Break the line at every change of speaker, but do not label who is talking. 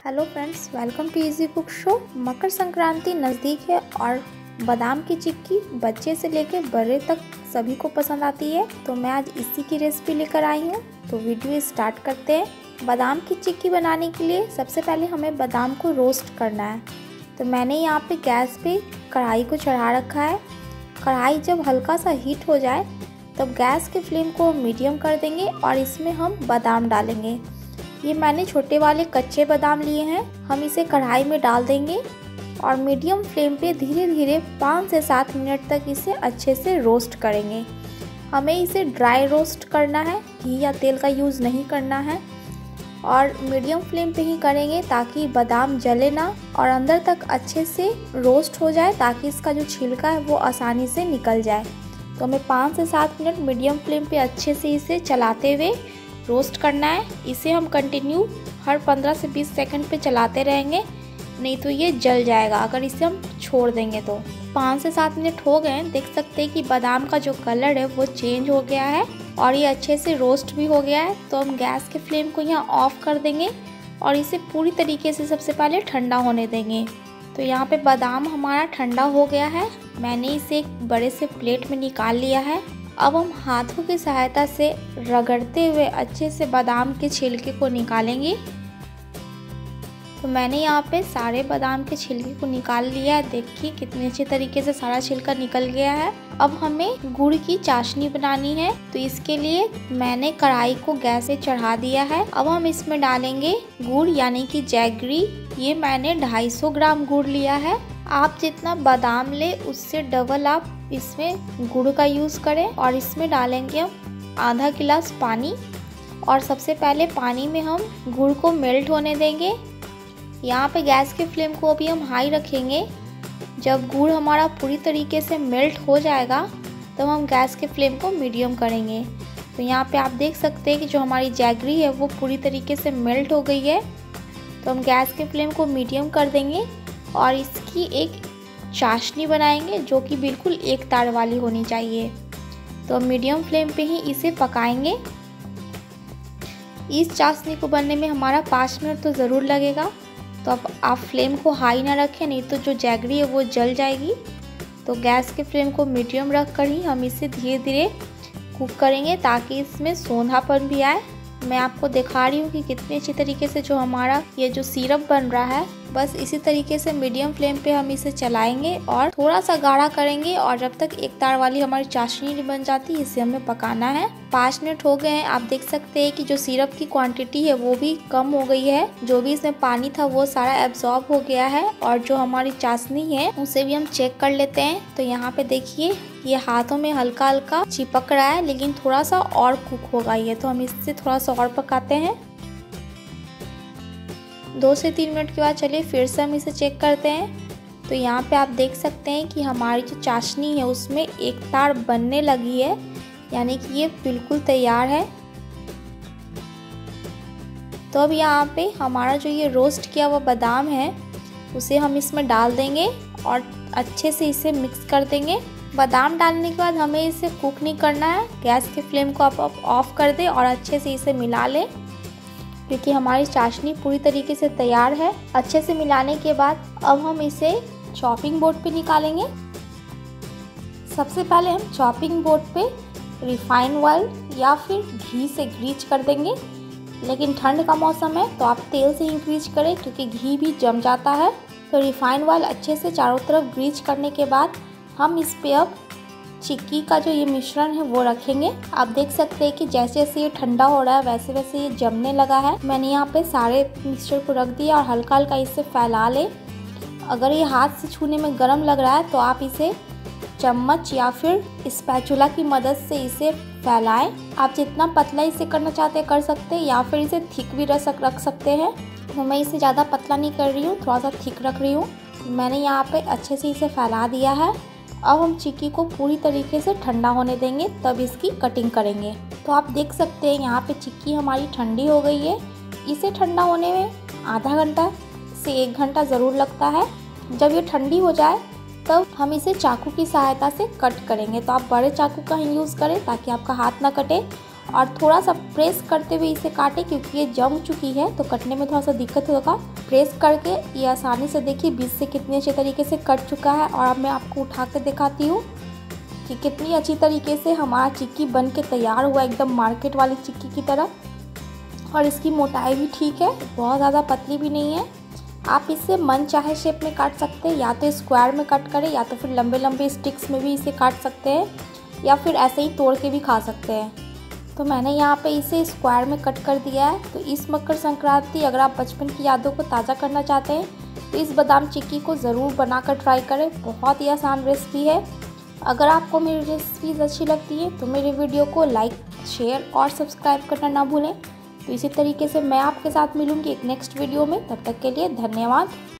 Hello friends, welcome to easy cook show. Makar Sankranti नज़दीक है और बादाम की चिक्की बच्चे से लेकर बड़े तक सभी को पसंद आती है। तो मैं आज इसी की रेसिपी लेकर आई हूँ। तो वीडियो स्टार्ट करते हैं। बादाम की चिक्की बनाने के लिए सबसे पहले हमें बादाम को रोस्ट करना है। तो मैंने यहाँ पे गैस पे कढ़ाई को चढ़ा रखा है। कढ़ाई जब हल्का सा हीट हो जाए तब गैस के फ्लेम को मीडियम कर देंगे और इसमें हम बादाम डालेंगे। ये मैंने छोटे वाले कच्चे बादाम लिए हैं। हम इसे कढ़ाई में डाल देंगे और मीडियम फ्लेम पे धीरे धीरे 5 से 7 मिनट तक इसे अच्छे से रोस्ट करेंगे। हमें इसे ड्राई रोस्ट करना है, घी या तेल का यूज़ नहीं करना है और मीडियम फ्लेम पे ही करेंगे ताकि बादाम जले ना और अंदर तक अच्छे से रोस्ट हो जाए, ताकि इसका जो छिलका है वो आसानी से निकल जाए। तो हमें 5 से 7 मिनट मीडियम फ्लेम पे अच्छे से इसे चलाते हुए रोस्ट करना है। इसे हम कंटिन्यू हर 15 से 20 सेकंड पे चलाते रहेंगे, नहीं तो ये जल जाएगा अगर इसे हम छोड़ देंगे। तो 5 से 7 मिनट हो गए। देख सकते हैं कि बादाम का जो कलर है वो चेंज हो गया है और ये अच्छे से रोस्ट भी हो गया है। तो हम गैस के फ्लेम को यहाँ ऑफ कर देंगे और इसे पूरी तरीके से सबसे पहले ठंडा होने देंगे। तो यहाँ पे बादाम हमारा ठंडा हो गया है। मैंने इसे एक बड़े से प्लेट में निकाल लिया है। अब हम हाथों की सहायता से रगड़ते हुए अच्छे से बादाम के छिलके को निकालेंगे। तो मैंने यहाँ पे सारे बादाम के छिलके को निकाल लिया है। देखिए कितने अच्छे तरीके से सारा छिलका निकल गया है। अब हमें गुड़ की चाशनी बनानी है। तो इसके लिए मैंने कढ़ाई को गैस पे चढ़ा दिया है। अब हम इसमें डालेंगे गुड़ यानी कि जैगरी। ये मैंने 250 ग्राम गुड़ लिया है। आप जितना बादाम ले उससे डबल आप इसमें गुड़ का यूज़ करें और इसमें डालेंगे हम आधा गिलास पानी और सबसे पहले पानी में हम गुड़ को मेल्ट होने देंगे। यहाँ पे गैस के फ्लेम को अभी हम हाई रखेंगे। जब गुड़ हमारा पूरी तरीके से मेल्ट हो जाएगा तब हम गैस के फ्लेम को मीडियम करेंगे। तो यहाँ पे आप देख सकते हैं कि जो हमारी जैगरी है वो पूरी तरीके से मेल्ट हो गई है। तो हम गैस के फ्लेम को मीडियम कर देंगे और इसकी एक चाशनी बनाएंगे जो कि बिल्कुल एक तार वाली होनी चाहिए। तो मीडियम फ्लेम पे ही इसे पकाएंगे। इस चाशनी को बनने में हमारा 5 मिनट तो ज़रूर लगेगा। तो अब आप फ्लेम को हाई ना रखें, नहीं तो जो जैगरी है वो जल जाएगी। तो गैस के फ्लेम को मीडियम रख कर ही हम इसे धीरे धीरे कुक करेंगे ताकि इसमें सोंधापन भी आए। मैं आपको दिखा रही हूँ कि कितने अच्छी तरीके से जो हमारा ये जो सिरप बन रहा है, बस इसी तरीके से मीडियम फ्लेम पे हम इसे चलाएंगे और थोड़ा सा गाढ़ा करेंगे और जब तक एक तार वाली हमारी चाशनी नहीं बन जाती इसे हमें पकाना है। 5 मिनट हो गए हैं। आप देख सकते हैं कि जो सिरप की क्वांटिटी है वो भी कम हो गई है। जो भी इसमें पानी था वो सारा एब्जॉर्ब हो गया है और जो हमारी चाशनी है उसे भी हम चेक कर लेते हैं। तो यहाँ पे देखिए ये हाथों में हल्का हल्का चिपक रहा है, लेकिन थोड़ा सा और कुक होगा ये। तो हम इससे थोड़ा सा और पकाते हैं। 2 से 3 मिनट के बाद चलिए फिर से हम इसे चेक करते हैं। तो यहाँ पे आप देख सकते हैं कि हमारी जो चाशनी है उसमें एक तार बनने लगी है, यानी कि ये बिल्कुल तैयार है। तो अब यहाँ पे हमारा जो ये रोस्ट किया हुआ बादाम है उसे हम इसमें डाल देंगे और अच्छे से इसे मिक्स कर देंगे। बादाम डालने के बाद हमें इसे कुक नहीं करना है। गैस के फ्लेम को आप ऑफ कर दें और अच्छे से इसे मिला लें, क्योंकि हमारी चाशनी पूरी तरीके से तैयार है। अच्छे से मिलाने के बाद अब हम इसे चॉपिंग बोर्ड पे निकालेंगे। सबसे पहले हम चॉपिंग बोर्ड पे रिफाइन ऑयल या फिर घी से ग्रीज कर देंगे, लेकिन ठंड का मौसम है तो आप तेल से ही ग्रीज करें क्योंकि घी भी जम जाता है। तो रिफाइन ऑयल अच्छे से चारों तरफ ग्रीज करने के बाद हम इस पे अब चिक्की का जो ये मिश्रण है वो रखेंगे। आप देख सकते हैं कि जैसे जैसे ये ठंडा हो रहा है वैसे वैसे ये जमने लगा है। मैंने यहाँ पे सारे मिक्सचर को रख दिया और हल्का हल्का इसे फैला ले। अगर ये हाथ से छूने में गर्म लग रहा है तो आप इसे चम्मच या फिर स्पैचुला की मदद से इसे फैलाएं। आप जितना पतला इसे करना चाहते हैं कर सकते हैं या फिर इसे थिक भी रख सकते हैं। तो मैं इसे ज़्यादा पतला नहीं कर रही हूँ, थोड़ा सा थिक रख रही हूँ। मैंने यहाँ पे अच्छे से इसे फैला दिया है। अब हम चिक्की को पूरी तरीके से ठंडा होने देंगे, तब इसकी कटिंग करेंगे। तो आप देख सकते हैं यहाँ पे चिक्की हमारी ठंडी हो गई है। इसे ठंडा होने में आधा घंटा से 1 घंटा ज़रूर लगता है। जब ये ठंडी हो जाए तब हम इसे चाकू की सहायता से कट करेंगे। तो आप बड़े चाकू का ही यूज़ करें ताकि आपका हाथ ना कटे और थोड़ा सा प्रेस करते हुए इसे काटें, क्योंकि ये जम चुकी है तो कटने में थोड़ा सा दिक्कत होगा। प्रेस करके ये आसानी से देखिए बीच से कितने अच्छे तरीके से कट चुका है। और अब मैं आपको उठा कर दिखाती हूँ कि कितनी अच्छी तरीके से हमारा चिक्की बन के तैयार हुआ, एकदम मार्केट वाली चिक्की की तरह। और इसकी मोटाई भी ठीक है, बहुत ज़्यादा पतली भी नहीं है। आप इसे मन चाहे शेप में काट सकते हैं, या तो स्क्वायर में कट करें या तो फिर लंबे लंबे स्टिक्स में भी इसे काट सकते हैं, या फिर ऐसे ही तोड़ के भी खा सकते हैं। तो मैंने यहाँ पे इसे स्क्वायर में कट कर दिया है। तो इस मकर संक्रांति अगर आप बचपन की यादों को ताज़ा करना चाहते हैं तो इस बादाम चिक्की को ज़रूर बनाकर ट्राई करें। बहुत ही आसान रेसिपी है। अगर आपको मेरी रेसिपीज़ अच्छी लगती है तो मेरे वीडियो को लाइक, शेयर और सब्सक्राइब करना ना भूलें। तो इसी तरीके से मैं आपके साथ मिलूँगी एक नेक्स्ट वीडियो में। तब तक के लिए धन्यवाद।